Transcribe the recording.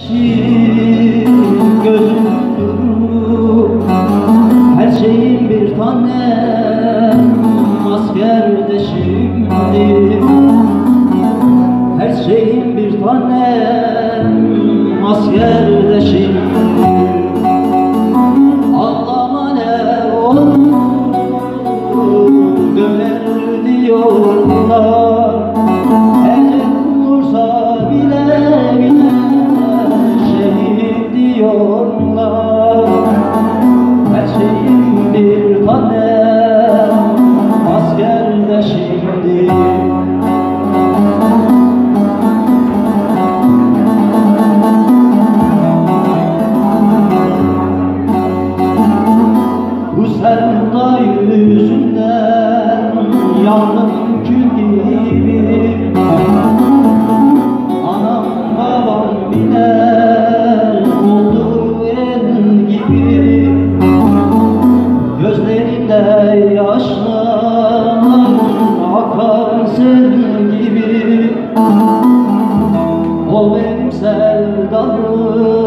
Gözüm durur, her şeyim bir tanem, askerde şimdi. Her şeyim bir tanem, askerde şimdi. Ağlama ne olur, döner diyorlar. Ecel olursa bile bile şehit diyorlar. Her şeyim bir tanem, askerde şimdi. Bu sevda yüzünden yandım kül gibi. Anam babam bile oldu el gibi. Gözlerimde yaşlar akar sel gibi. O benim sevdalım,